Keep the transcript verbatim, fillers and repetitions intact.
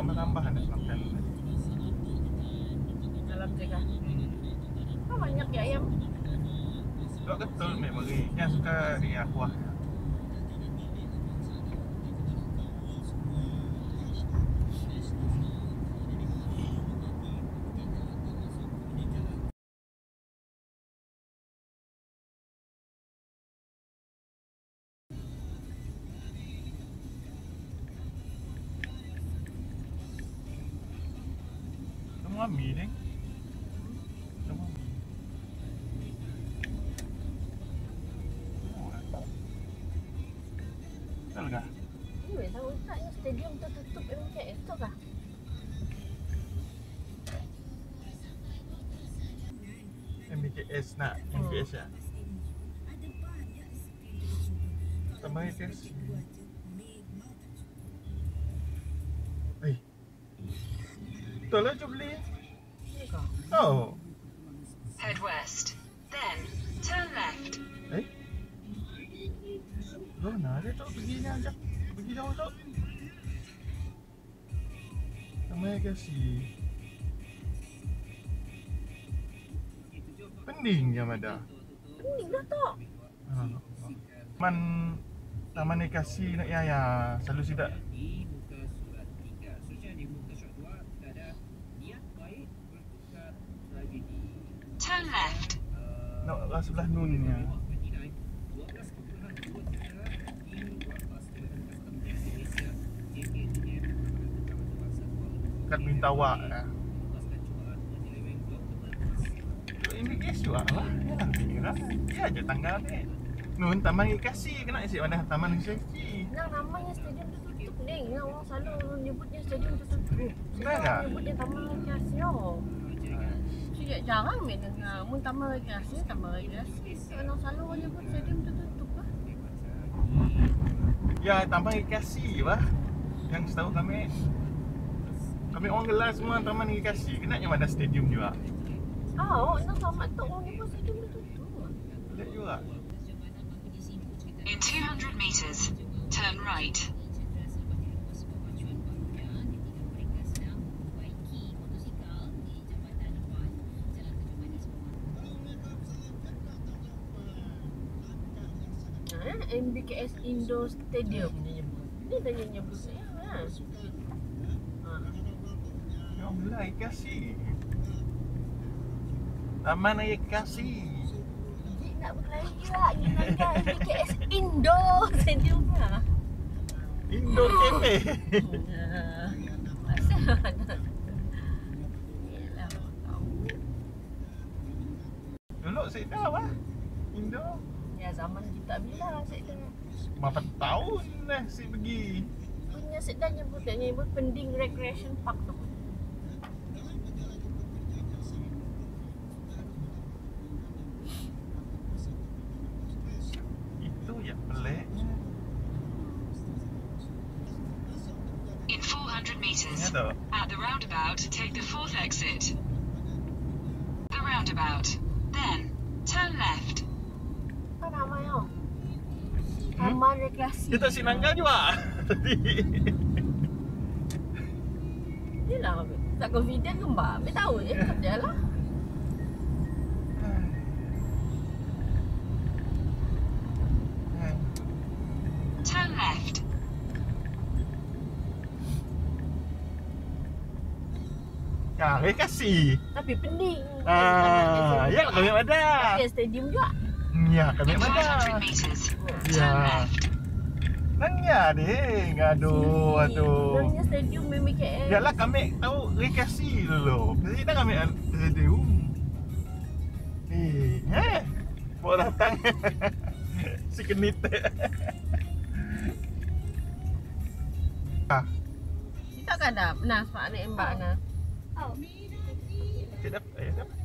tambah-tambah nak makan. Dalam jaga. Hmm. Kau banyak ya ayam. Tak betul mek bagi. Yang suka ni kuah. Mami ni. Betul kah? Weh, tahu tak yang stadium tu tutup M K S tu kah? M K S nak M K S ya. Tambah M K S. Eh. Betul lah jom beli. Ni kah? Oh. Head west, then turn left. Eh? Mana dia tu pergi ni ajak. Pergi jauh tu. Sama kasih. Pening je Mada. Pening dah tak? Ha. Man Taman Kasih nak ya ya selalu sidak. Turn left. Nak lah sebelah nunnya. Kat Mintawa lah. Ini kes juga lah. Ya lah, kira. Ya je tanggal ni. Nun Taman Kasih kena isi mana Taman Kasih. Yang namanya stadium tu tutup ni. Yang orang selalu nyebutnya stadium tu tutup. Benar tak? Nyebutnya Taman Rekreasi. Sejak jarang main dengar. Mun Taman Rekreasi, Taman Rekreasi. Orang selalu orang nyebut stadium tu tutup lah. Ya Taman Kasih lah. Yang setahu kami. Kami orang gelar semua Taman Kasih. Kena yang mana stadium juga. Oh, nak sama tu orang nyebut stadium tu tutup. Lihat juga. In two hundred meters, turn right. M B K S Indo Stadium dia nyebut. Ni dah yang nyebut saya lah. Ha. Yang gelar Kasih. Taman Kasih. Cik nak berlari juga gunakan M B K S Indo Stadium lah. Indo Cafe. Asal nak. Yelah, tahu. Dulu saya tahu lah. Indo. Ya zaman kita bila saya dah Berapa tahun dah saya pergi. punya sedang nyebut dah nyebut Pending Recreation Park tu. Itu yang peliknya. In four hundred meters, Ini tu. at the roundabout, take the fourth exit. The roundabout, then turn left. Apa namanya? Taman Rekreasi. Kita si Nanggal juga. Dia lah tak confident ke mbak? Dia tahu je kerja lah. Turn left. Ya, Kasih. Tapi pening. Ah, ya kami ada. Tapi stadium juga. Ya, kami In five ada. hundred meters, turn Ya. left. Nang ya deh, gaduh aduh. Namanya stadium M B K S. Yalah kami tahu Rekreasi dulu. Jadi kita kami stadium. Eh, eh. Bawa datang. Si kenit. Ah, Kita kan ada pernah sebab anak mbak na. tidak eh, dapat.